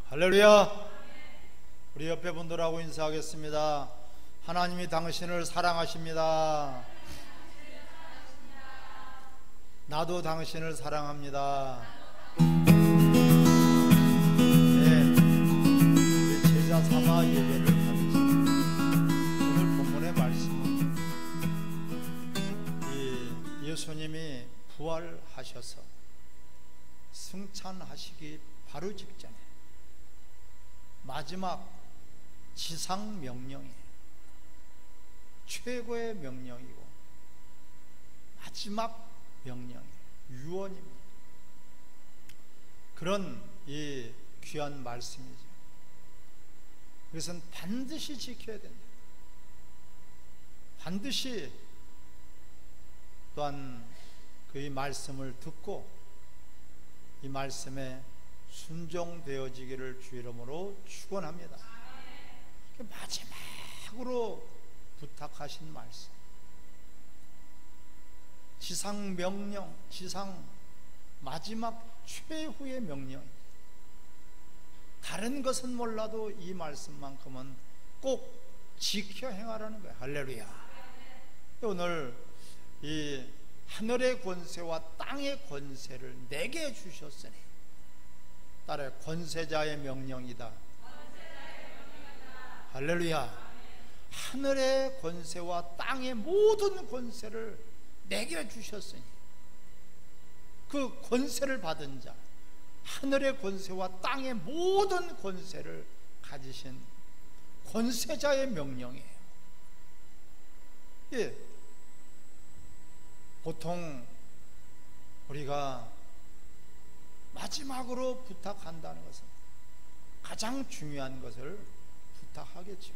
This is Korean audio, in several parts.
할렐루야. 우리 옆에 분들하고 인사하겠습니다. 하나님이 당신을 사랑하십니다. 나도 당신을 사랑합니다. 네, 우리 제자 삼아 예배를 가르쳐 오늘 본문의 말씀은 예수님이 부활하셔서 승천하시기 바로 직전에 마지막 지상 명령이 최고의 명령이고 마지막 명령이 유언입니다. 그런 이 귀한 말씀이죠. 그것은 반드시 지켜야 된다. 반드시 또한 그의 말씀을 듣고 이 말씀에 순종되어지기를 주 이름으로 축원합니다. 마지막으로 부탁하신 말씀, 지상 명령, 지상 마지막 최후의 명령. 다른 것은 몰라도 이 말씀만큼은 꼭 지켜 행하라는 거예요. 할렐루야. 오늘 이 하늘의 권세와 땅의 권세를 내게 주셨으니, 따라 권세자의 명령이다. 할렐루야. 하늘의 권세와 땅의 모든 권세를 내게 주셨으니 그 권세를 받은 자, 하늘의 권세와 땅의 모든 권세를 가지신 권세자의 명령이에요. 예. 보통 우리가 마지막으로 부탁한다는 것은 가장 중요한 것을 부탁하겠죠.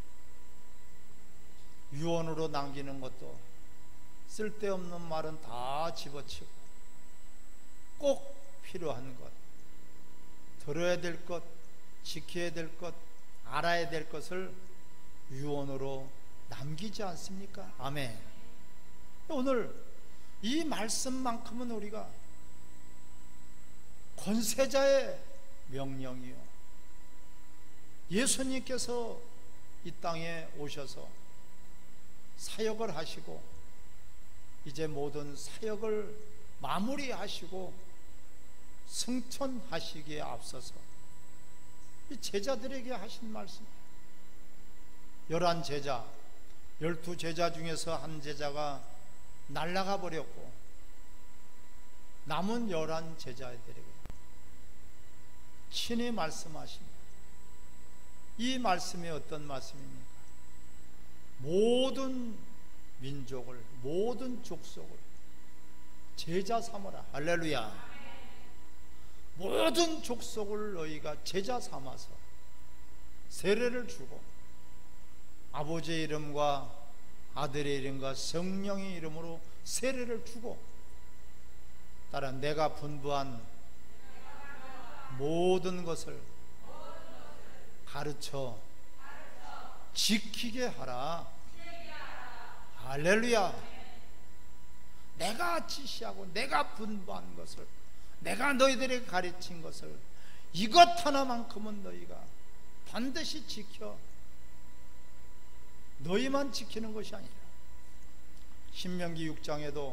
유언으로 남기는 것도 쓸데없는 말은 다 집어치고 꼭 필요한 것, 들어야 될 것, 지켜야 될 것, 알아야 될 것을 유언으로 남기지 않습니까? 아멘. 오늘 이 말씀만큼은 우리가 권세자의 명령이요, 예수님께서 이 땅에 오셔서 사역을 하시고 이제 모든 사역을 마무리하시고 승천하시기에 앞서서 이 제자들에게 하신 말씀이에요. 11제자, 12제자 중에서 한 제자가 날아가 버렸고 남은 11제자들에게 친히 말씀하십니다. 이 말씀이 어떤 말씀입니까? 모든 민족을, 모든 족속을 제자 삼아라. 할렐루야. 모든 족속을 너희가 제자 삼아서 세례를 주고 아버지의 이름과 아들의 이름과 성령의 이름으로 세례를 주고, 따라 내가 분부한 모든 것을 가르쳐 지키게 하라. 할렐루야. 내가 지시하고 내가 분부한 것을, 내가 너희들에게 가르친 것을, 이것 하나만큼은 너희가 반드시 지켜. 너희만 지키는 것이 아니라 신명기 6장에도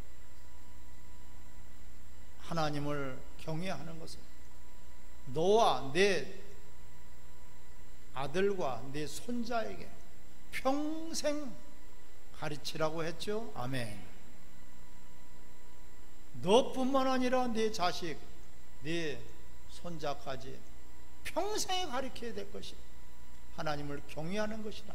하나님을 경외하는 것을 너와 내 아들과 내 손자에게 평생 가르치라고 했죠. 아멘. 너뿐만 아니라 네 자식, 네 손자까지 평생에 가르쳐야 될 것이 하나님을 경외하는 것이다.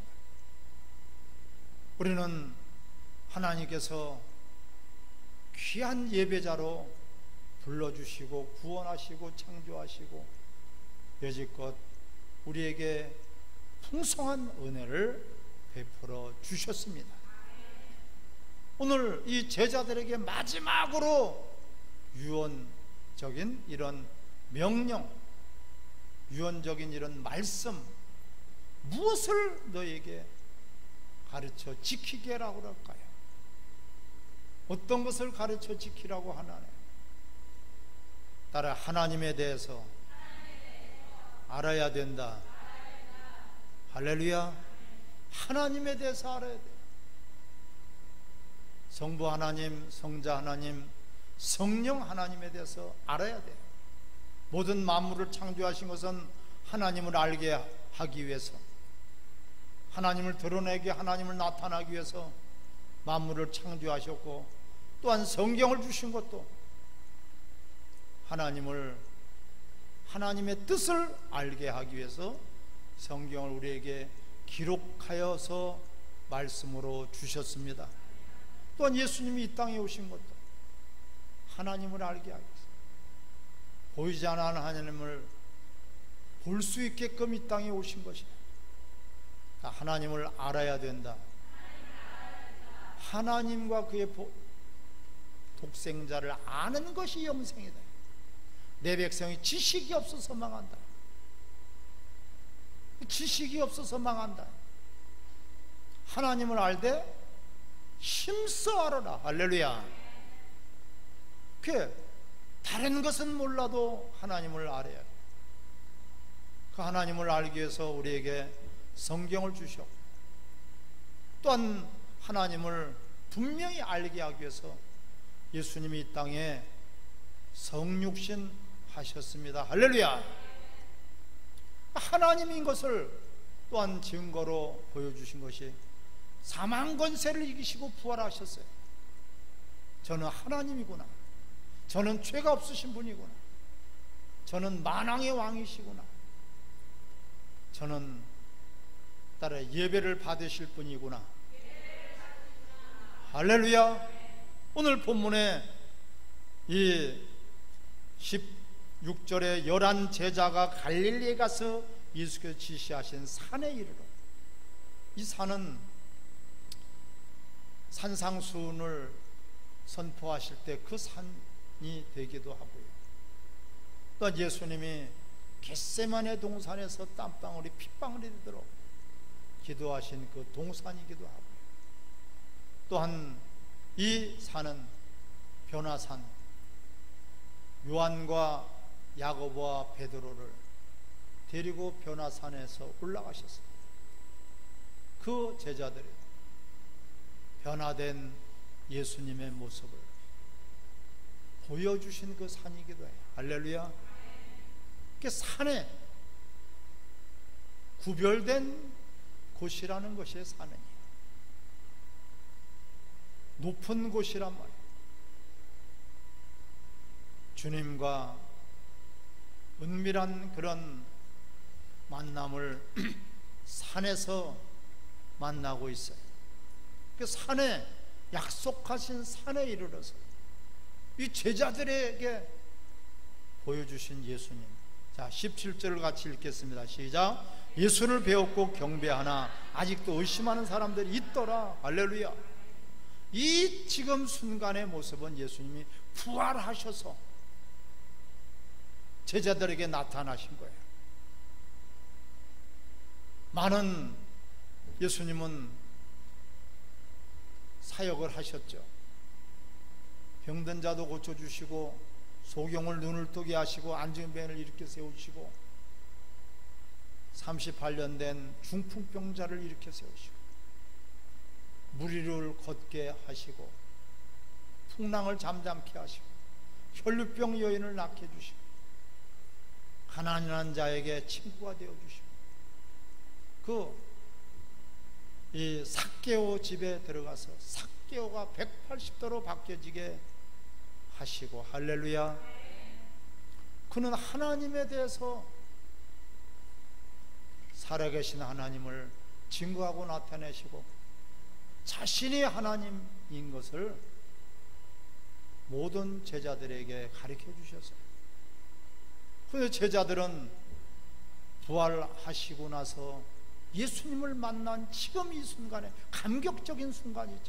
우리는 하나님께서 귀한 예배자로 불러주시고 구원하시고 창조하시고 여지껏 우리에게 풍성한 은혜를 베풀어 주셨습니다. 오늘 이 제자들에게 마지막으로 유언적인 이런 명령, 유언적인 이런 말씀, 무엇을 너에게 가르쳐 지키게 하라고 할까요? 어떤 것을 가르쳐 지키라고 하나요? 따라 하나님에 대해서 알아야 된다. 할렐루야. 하나님에 대해서 알아야 돼요. 성부 하나님, 성자 하나님, 성령 하나님에 대해서 알아야 돼요. 모든 만물을 창조하신 것은 하나님을 알게 하기 위해서, 하나님을 드러내게, 하나님을 나타나기 위해서 만물을 창조하셨고, 또한 성경을 주신 것도 하나님의 뜻을 알게 하기 위해서 성경을 우리에게 기록하여서 말씀으로 주셨습니다. 또한 예수님이 이 땅에 오신 것도 하나님을 알게 하기 위해서, 보이지 않는 하나님을 볼 수 있게끔 이 땅에 오신 것이다. 하나님을 알아야 된다. 하나님과 그의 독생자를 아는 것이 영생이다. 내 백성이 지식이 없어서 망한다. 지식이 없어서 망한다. 하나님을 알되 힘써 알아라. 할렐루야. 다른 것은 몰라도 하나님을 알아야 돼. 그 하나님을 알기 위해서 우리에게 성경을 주셨고, 또한 하나님을 분명히 알게 하기 위해서 예수님이 이 땅에 성육신 하셨습니다. 할렐루야. 하나님인 것을 또한 증거로 보여주신 것이 사망 권세를 이기시고 부활하셨어요. 저는 하나님이구나, 저는 죄가 없으신 분이구나, 저는 만왕의 왕이시구나, 저는 따라 예배를 받으실 분이구나. 할렐루야. 오늘 본문에 이 16절에 11 제자가 갈릴리에 가서 예수께서 지시하신 산에 이르러, 이 산은 산상수훈을 선포하실 때 그 산이 되기도 하고요, 또 예수님이 겟세마네 동산에서 땀방울이 핏방울이 되도록 기도하신 그 동산이기도 하고요, 또한 이 산은 변화산, 요한과 야고보와 베드로를 데리고 변화산에서 올라가셨습니다. 그 제자들이 변화된 예수님의 모습을 보여주신 그 산이기도 해요. 할렐루야. 그 산에 구별된 곳이라는 것이 산이에요. 높은 곳이란 말이에요. 주님과 은밀한 그런 만남을 산에서 만나고 있어요. 그 산에, 약속하신 산에 이르러서 이 제자들에게 보여주신 예수님. 자, 17절을 같이 읽겠습니다. 시작. 예수를 배웠고 경배하나 아직도 의심하는 사람들이 있더라. 할렐루야. 이 지금 순간의 모습은 예수님이 부활하셔서 제자들에게 나타나신 거예요. 많은 예수님은 사역을 하셨죠. 병든 자도 고쳐주시고, 소경을 눈을 뜨게 하시고, 앉은 뱀을 일으켜 세우시고, 38년 된 중풍병자를 일으켜 세우시고, 무리를 걷게 하시고, 풍랑을 잠잠케 하시고, 혈루병 여인을 낫게 해주시고, 가난한 자에게 친구가 되어주시고, 이 삭개오 집에 들어가서 삭개오가 180도로 바뀌어지게 하시고, 할렐루야. 그는 하나님에 대해서, 살아계신 하나님을 증거하고 나타내시고 자신이 하나님인 것을 모든 제자들에게 가르쳐 주셨어요. 그런데 제자들은 부활하시고 나서 예수님을 만난 지금 이 순간에 감격적인 순간이죠.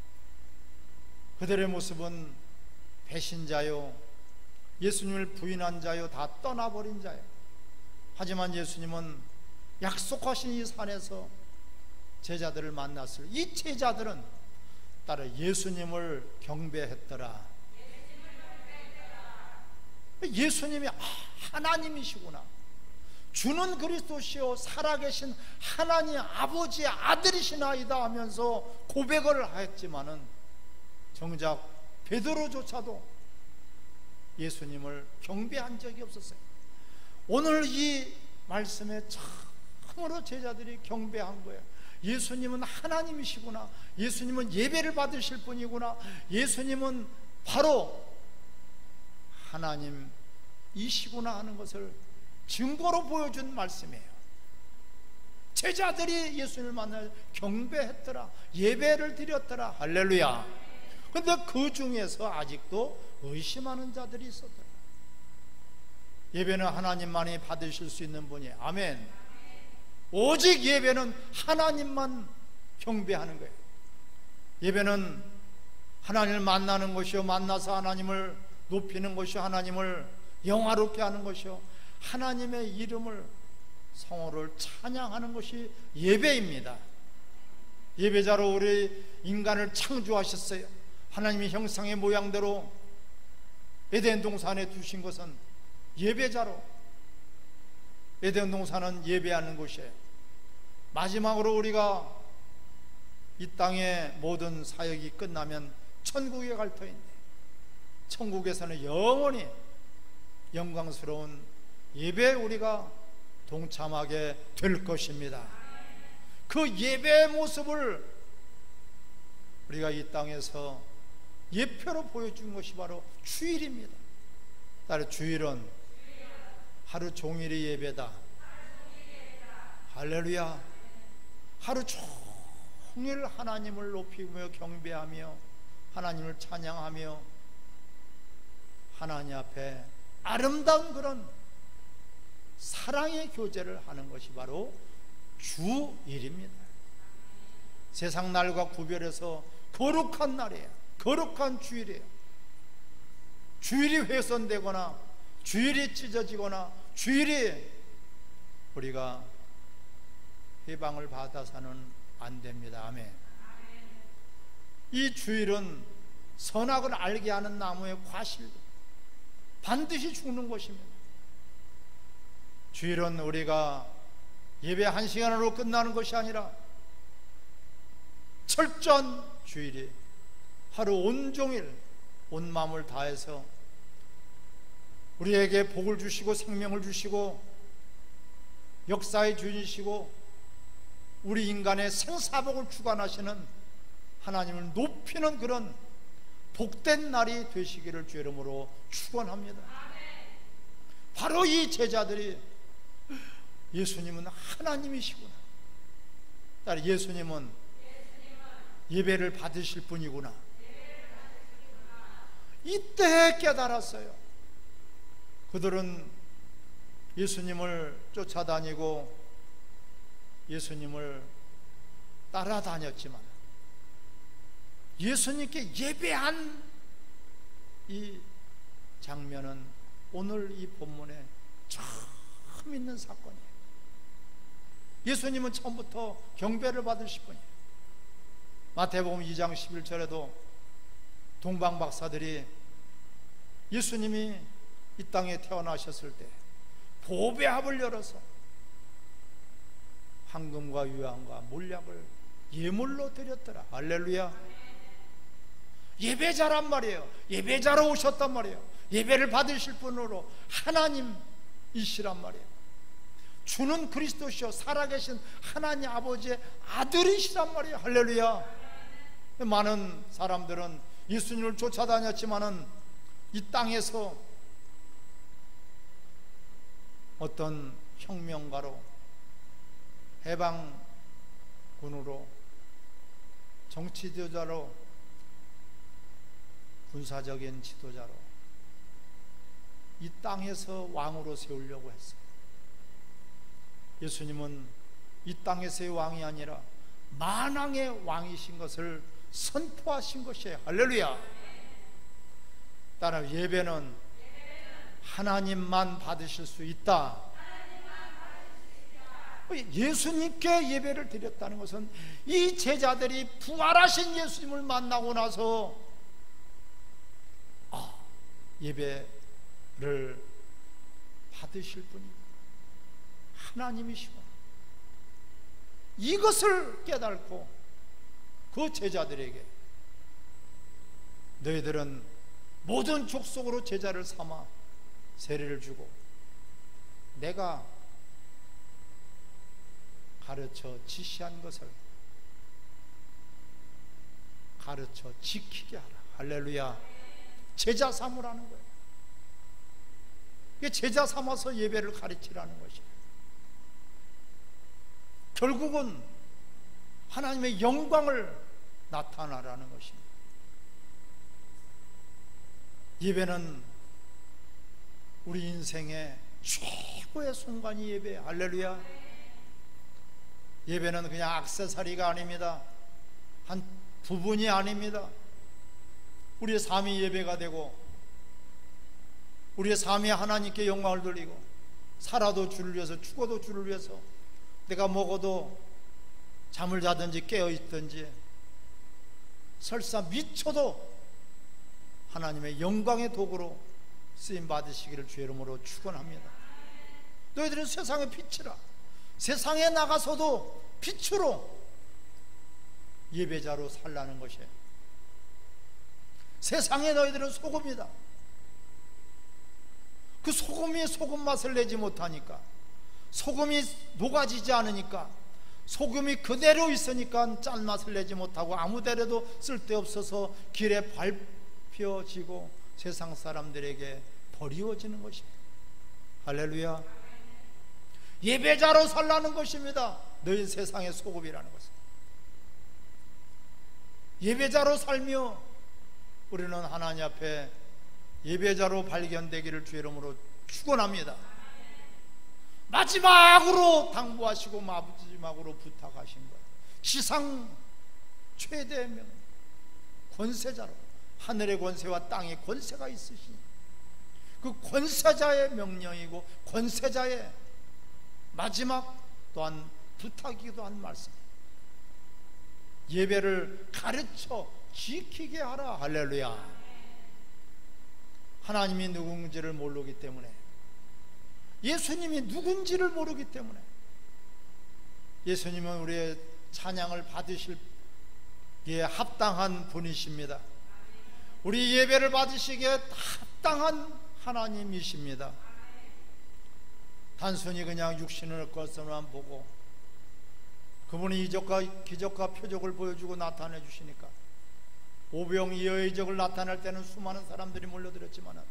그들의 모습은 배신자요, 예수님을 부인한 자요, 다 떠나버린 자요. 하지만 예수님은 약속하신 이 산에서 제자들을 만났을 이 제자들은 따라 예수님을 경배했더라. 예수님이 하나님이시구나, 주는 그리스도시요 살아계신 하나님 아버지의 아들이시나이다 하면서 고백을 하였지만은 정작 베드로조차도 예수님을 경배한 적이 없었어요. 오늘 이 말씀에 참으로 제자들이 경배한 거예요. 예수님은 하나님이시구나, 예수님은 예배를 받으실 분이구나, 예수님은 바로 하나님이시구나 하는 것을 증거로 보여준 말씀이에요. 제자들이 예수님을 만나 경배했더라, 예배를 드렸더라. 할렐루야. 근데 그 중에서 아직도 의심하는 자들이 있었더라. 예배는 하나님만이 받으실 수 있는 분이에요. 아멘. 오직 예배는 하나님만 경배하는 거예요. 예배는 하나님을 만나는 것이요, 만나서 하나님을 높이는 것이요, 하나님을 영화롭게 하는 것이요, 하나님의 이름을, 성호를 찬양하는 것이 예배입니다. 예배자로 우리 인간을 창조하셨어요. 하나님의 형상의 모양대로 에덴 동산에 두신 것은 예배자로, 에덴 동산은 예배하는 곳이에요. 마지막으로 우리가 이 땅의 모든 사역이 끝나면 천국에 갈 터인데, 천국에서는 영원히 영광스러운 예배에 우리가 동참하게 될 것입니다. 그 예배의 모습을 우리가 이 땅에서 예표로 보여준 것이 바로 주일입니다. 따라 주일은 하루 종일의 예배다. 할렐루야. 하루 종일 하나님을 높이며 경배하며 하나님을 찬양하며 하나님 앞에 아름다운 그런 사랑의 교제를 하는 것이 바로 주일입니다. 세상 날과 구별해서 거룩한 날이에요. 거룩한 주일이에요. 주일이 훼손되거나 주일이 찢어지거나 주일이 우리가 해방을 받아서는 안 됩니다. 아멘. 이 주일은 선악을 알게 하는 나무의 과실, 반드시 죽는 것입니다. 주일은 우리가 예배 1시간으로 끝나는 것이 아니라 철저한 주일이 하루 온종일 온 마음을 다해서 우리에게 복을 주시고 생명을 주시고 역사의 주인이시고 우리 인간의 생사복을 주관하시는 하나님을 높이는 그런 복된 날이 되시기를 주 이름으로 축원합니다. 바로 이 제자들이 예수님은 하나님이시구나, 예수님은 예배를 받으실 분이구나, 이때 깨달았어요. 그들은 예수님을 쫓아다니고 예수님을 따라다녔지만 예수님께 예배한 이 장면은 오늘 이 본문에 처음 있는 사건이에요. 예수님은 처음부터 경배를 받으실 분이에요. 마태복음 2장 11절에도 동방박사들이 예수님이 이 땅에 태어나셨을 때 보배합을 열어서 황금과 유황과 몰약을 예물로 드렸더라. 할렐루야. 예배자란 말이에요. 예배자로 오셨단 말이에요. 예배를 받으실 분으로 하나님이시란 말이에요. 주는 그리스도시요 살아계신 하나님 아버지의 아들이시란 말이에요. 할렐루야. 많은 사람들은 예수님을 쫓아다녔지만은 이 땅에서 어떤 혁명가로, 해방군으로, 정치 지도자로, 군사적인 지도자로 이 땅에서 왕으로 세우려고 했어요. 예수님은 이 땅에서의 왕이 아니라 만왕의 왕이신 것을 선포하신 것이에요. 할렐루야. 따라 예배는 하나님만 받으실 수 있다. 예수님께 예배를 드렸다는 것은 이 제자들이 부활하신 예수님을 만나고 나서 예배를 받으실 분이 하나님이시고, 이것을 깨닫고 그 제자들에게 너희들은 모든 족속으로 제자를 삼아 세례를 주고 내가 가르쳐 지시한 것을 가르쳐 지키게 하라. 할렐루야. 제자 삼으라는 거예요. 이게 제자 삼아서 예배를 가르치라는 것이에요. 결국은 하나님의 영광을 나타나라는 것입니다. 예배는 우리 인생의 최고의 순간이 예배예요. 할렐루야. 예배는 그냥 액세서리가 아닙니다. 한 부분이 아닙니다. 우리의 삶이 예배가 되고 우리의 삶이 하나님께 영광을 돌리고 살아도 주를 위해서 죽어도 주를 위해서 내가 먹어도 잠을 자든지 깨어있든지 설사 미쳐도 하나님의 영광의 도구로 쓰임받으시기를 주의 이름으로 축원합니다. 너희들은 세상의 빛이라. 세상에 나가서도 빛으로 예배자로 살라는 것이에요. 세상에 너희들은 소금이다. 그 소금이 소금 맛을 내지 못하니까, 소금이 녹아지지 않으니까, 소금이 그대로 있으니까 짠맛을 내지 못하고 아무데라도 쓸데없어서 길에 밟혀지고 세상 사람들에게 버리워지는 것입니다. 할렐루야. 예배자로 살라는 것입니다. 너희 세상의 소금이라는 것은. 예배자로 살며 우리는 하나님 앞에 예배자로 발견되기를 주의 이름으로 축원합니다. 마지막으로 당부하시고 마지막으로 부탁하신 것, 지상 최대의 명, 권세자로, 하늘의 권세와 땅의 권세가 있으시니 그 권세자의 명령이고 권세자의 마지막 또한 부탁이기도 한 말씀, 예배를 가르쳐 지키게 하라. 할렐루야. 하나님이 누군지를 모르기 때문에, 예수님이 누군지를 모르기 때문에, 예수님은 우리의 찬양을 받으시기에 합당한 분이십니다. 우리 예배를 받으시기에 합당한 하나님이십니다. 단순히 그냥 육신의 것으로만 보고 그분이 이적과 기적과 표적을 보여주고 나타내 주시니까, 오병이어의 이적을 나타낼 때는 수많은 사람들이 몰려들었지만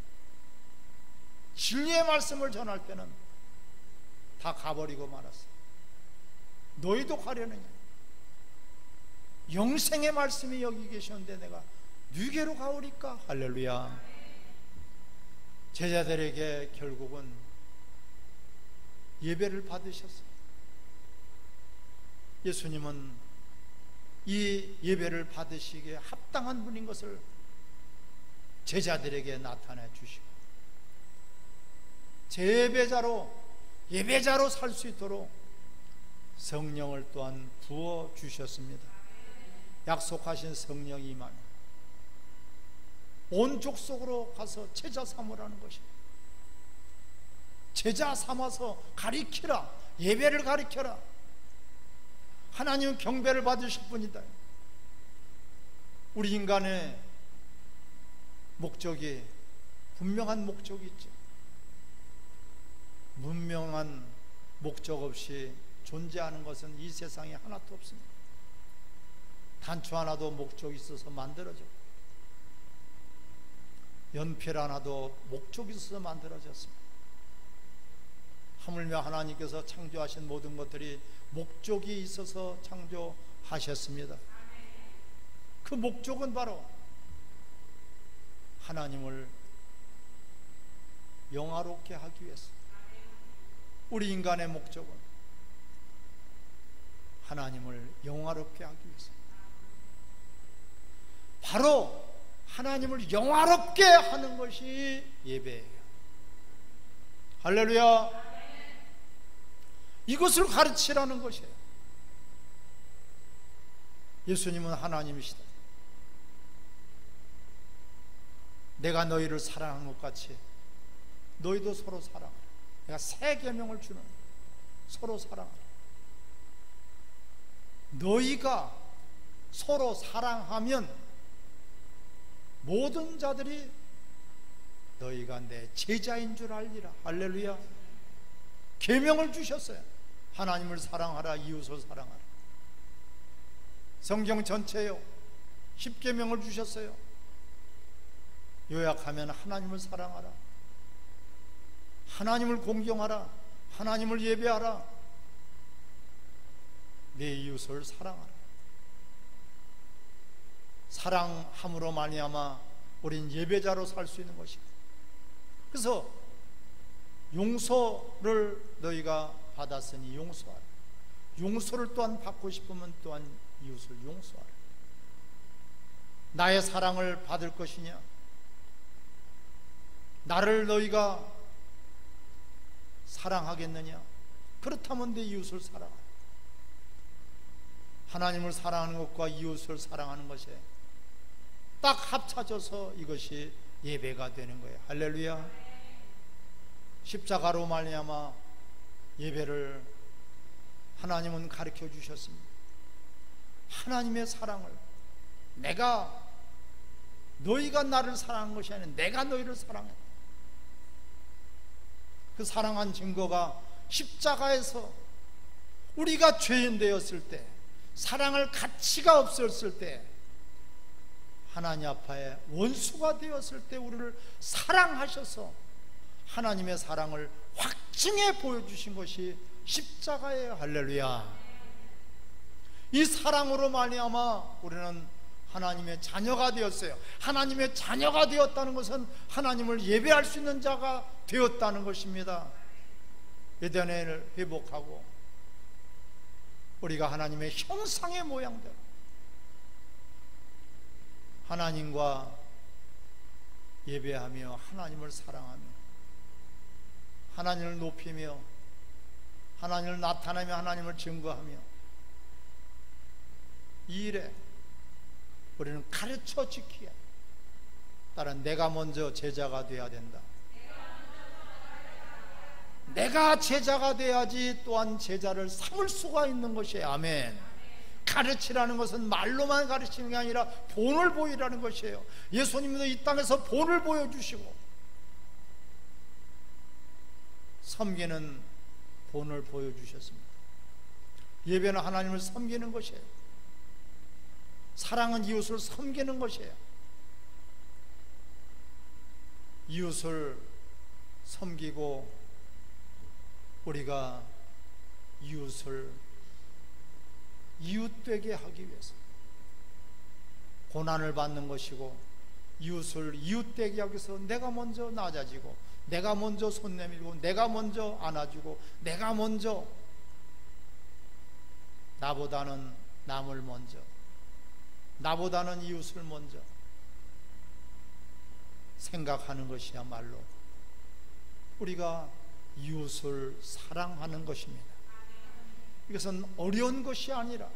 진리의 말씀을 전할 때는 다 가버리고 말았어요. 너희도 가려느냐? 영생의 말씀이 여기 계셨는데 내가 누게로 가오리까? 할렐루야. 제자들에게 결국은 예배를 받으셨어요. 예수님은 이 예배를 받으시기에 합당한 분인 것을 제자들에게 나타내 주시고 예배자로 살 수 있도록 성령을 또한 부어 주셨습니다. 약속하신 성령이 임하면 온 족속으로 가서 제자 삼으라는 것입니다. 제자 삼아서 가리키라. 예배를 가리켜라. 하나님은 경배를 받으실 분이다. 우리 인간의 목적이, 분명한 목적이 있죠. 분명한 목적 없이 존재하는 것은 이 세상에 하나도 없습니다. 단추 하나도 목적이 있어서 만들어졌고, 연필 하나도 목적이 있어서 만들어졌습니다. 하물며 하나님께서 창조하신 모든 것들이 목적이 있어서 창조하셨습니다. 그 목적은 바로 하나님을 영화롭게 하기 위해서. 우리 인간의 목적은 하나님을 영화롭게 하기 위해서. 바로 하나님을 영화롭게 하는 것이 예배예요. 할렐루야. 이것을 가르치라는 것이에요. 예수님은 하나님이시다. 내가 너희를 사랑한 것 같이 너희도 서로 사랑하라. 내가 새 계명을 주는, 서로 사랑하라. 너희가 서로 사랑하면 모든 자들이 너희가 내 제자인 줄 알리라. 할렐루야. 계명을 주셨어요. 하나님을 사랑하라, 이웃을 사랑하라. 성경 전체요 10계명을 주셨어요. 요약하면 하나님을 사랑하라, 하나님을 공경하라, 하나님을 예배하라, 내 이웃을 사랑하라. 사랑함으로 말미암아 우린 예배자로 살 수 있는 것입니다. 그래서 용서를 너희가 받았으니 용서하라. 용서를 또한 받고 싶으면 또한 이웃을 용서하라. 나의 사랑을 받을 것이냐? 나를 너희가 사랑하겠느냐? 그렇다면 내 이웃을 사랑하라. 하나님을 사랑하는 것과 이웃을 사랑하는 것에 딱 합쳐져서 이것이 예배가 되는 거예요. 할렐루야. 십자가로 말미암아 예배를 하나님은 가르쳐 주셨습니다. 하나님의 사랑을, 너희가 나를 사랑한 것이 아니라 내가 너희를 사랑했다. 그 사랑한 증거가 십자가에서 우리가 죄인 되었을 때, 사랑할 가치가 없었을 때, 하나님 앞에 원수가 되었을 때 우리를 사랑하셔서 하나님의 사랑을 확증해 보여주신 것이 십자가예요. 할렐루야. 이 사랑으로 말미암아 우리는 하나님의 자녀가 되었어요. 하나님의 자녀가 되었다는 것은 하나님을 예배할 수 있는 자가 되었다는 것입니다. 에덴을 회복하고 우리가 하나님의 형상의 모양대로 하나님과 예배하며 하나님을 사랑하며 하나님을 높이며 하나님을 나타내며 하나님을 증거하며 이 일에 우리는 가르쳐 지키야. 따라 내가 먼저 제자가 되어야 된다. 내가 제자가 돼야지 또한 제자를 삼을 수가 있는 것이에요. 아멘. 가르치라는 것은 말로만 가르치는 게 아니라 본을 보이라는 것이에요. 예수님도 이 땅에서 본을 보여주시고 섬기는 본을 보여주셨습니다. 예배는 하나님을 섬기는 것이에요. 사랑은 이웃을 섬기는 것이에요. 이웃을 섬기고 우리가 이웃을 이웃되게 하기 위해서 고난을 받는 것이고, 이웃을 이웃되게 하기 위해서 내가 먼저 낮아지고, 내가 먼저 손 내밀고, 내가 먼저 안아주고, 내가 먼저 나보다는 남을 먼저, 나보다는 이웃을 먼저 생각하는 것이야말로 우리가 이웃을 사랑하는 것입니다. 이것은 어려운 것이 아니라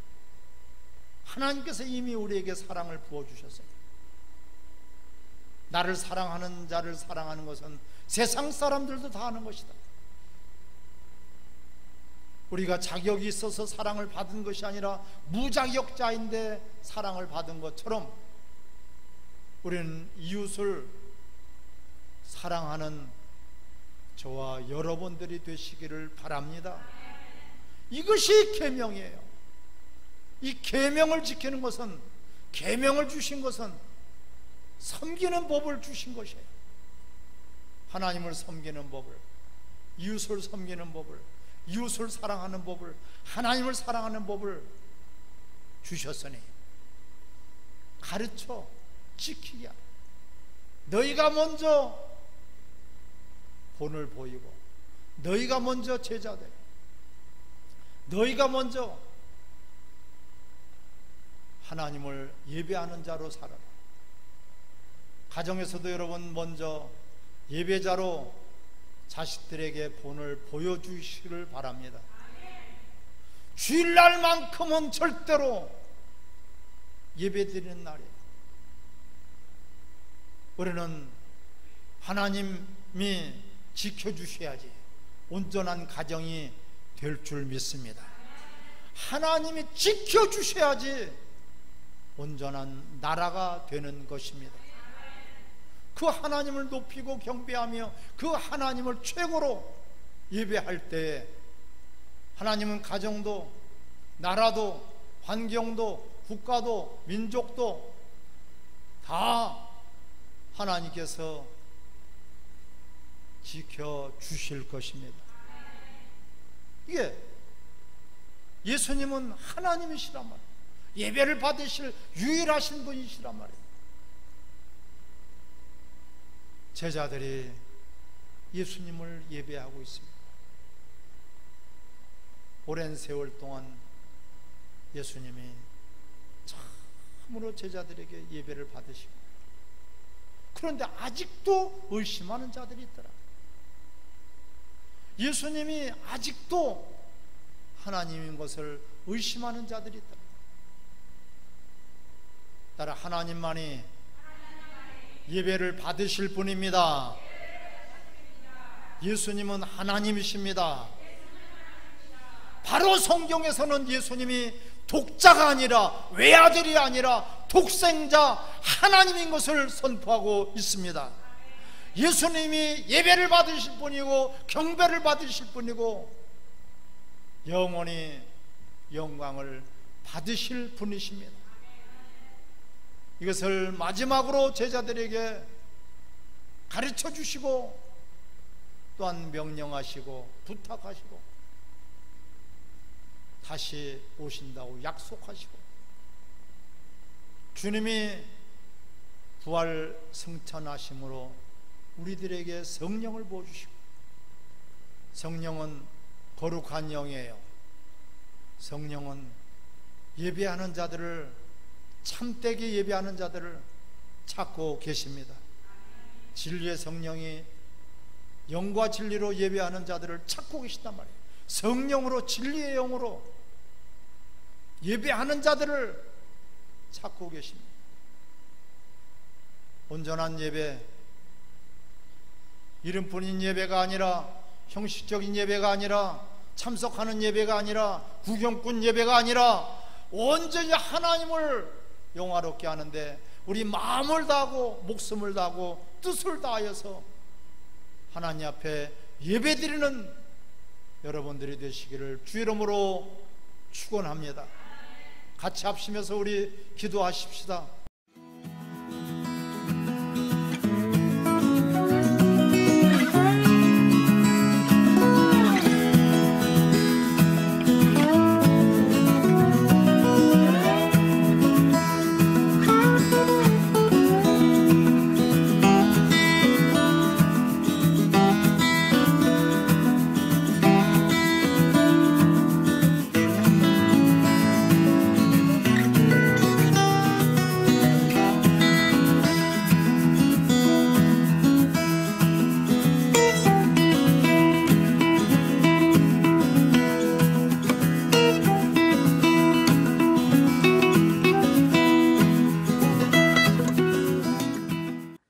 하나님께서 이미 우리에게 사랑을 부어주셨어요. 나를 사랑하는 자를 사랑하는 것은 세상 사람들도 다 하는 것이다. 우리가 자격이 있어서 사랑을 받은 것이 아니라 무자격자인데 사랑을 받은 것처럼 우리는 이웃을 사랑하는 저와 여러분들이 되시기를 바랍니다. 이것이 계명이에요. 이 계명을 지키는 것은, 계명을 주신 것은 섬기는 법을 주신 것이에요. 하나님을 섬기는 법을, 이웃을 섬기는 법을, 이웃을 사랑하는 법을, 하나님을 사랑하는 법을 주셨으니 가르쳐 지키게 하라. 너희가 먼저 본을 보이고, 너희가 먼저 제자되고, 너희가 먼저 하나님을 예배하는 자로 살아라. 가정에서도 여러분 먼저 예배자로 자식들에게 본을 보여주시기를 바랍니다. 주일날만큼은 절대로 예배드리는 날이에요. 우리는 하나님이 지켜주셔야지 온전한 가정이 될 줄 믿습니다. 하나님이 지켜주셔야지 온전한 나라가 되는 것입니다. 그 하나님을 높이고 경배하며 그 하나님을 최고로 예배할 때에 하나님은 가정도 나라도 환경도 국가도 민족도 다 하나님께서 지켜주실 것입니다. 이게 예수님은 하나님이시란 말이에요. 예배를 받으실 유일하신 분이시란 말이에요. 제자들이 예수님을 예배하고 있습니다. 오랜 세월 동안 예수님이 참으로 제자들에게 예배를 받으시고, 그런데 아직도 의심하는 자들이 있더라. 예수님이 아직도 하나님인 것을 의심하는 자들이 있더라. 따라 하나님만이 예배를 받으실 분입니다. 예수님은 하나님이십니다. 바로 성경에서는 예수님이 독자가 아니라 외아들이 아니라 독생자 하나님인 것을 선포하고 있습니다. 예수님이 예배를 받으실 분이고 경배를 받으실 분이고 영원히 영광을 받으실 분이십니다. 이것을 마지막으로 제자들에게 가르쳐 주시고 또한 명령하시고 부탁하시고 다시 오신다고 약속하시고, 주님이 부활 승천하심으로 우리들에게 성령을 부어주시고, 성령은 거룩한 영이에요. 성령은 예배하는 자들을, 참되게 예배하는 자들을 찾고 계십니다. 진리의 성령이 영과 진리로 예배하는 자들을 찾고 계시단 말이에요. 성령으로, 진리의 영으로 예배하는 자들을 찾고 계십니다. 온전한 예배, 이름뿐인 예배가 아니라, 형식적인 예배가 아니라, 참석하는 예배가 아니라, 구경꾼 예배가 아니라 온전히 하나님을 영화롭게 하는데 우리 마음을 다하고 목숨을 다하고 뜻을 다하여서 하나님 앞에 예배드리는 여러분들이 되시기를 주 이름으로 축원합니다. 같이 합심해서 우리 기도하십시다.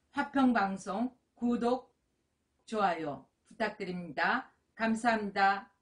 방송 구독, 좋아요 부탁드립니다. 감사합니다.